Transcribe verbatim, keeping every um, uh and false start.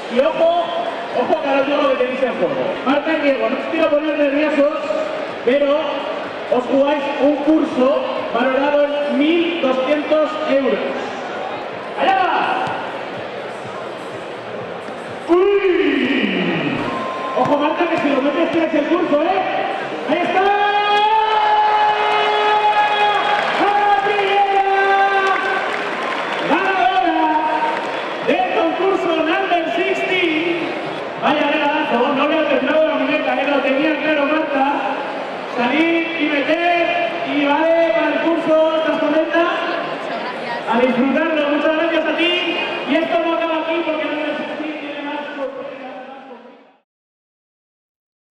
Y ojo, ojo que ahora os digo lo que tenéis en juego. Marta y Diego, no os quiero poner nerviosos, pero os jugáis un curso valorado en mil doscientos euros. ¡Allá va! ¡Uy! Ojo Marta, que si lo metes tienes el curso, ¿eh? ¡Ahí está! ¡La primera ganadora del concurso Number sixteen! Vaya regalazo, no le ha temblado la muñeca, ¿eh? Lo tenía claro Marta. Salir y meter y vale para el curso, ¿estás contenta? A disfrutar.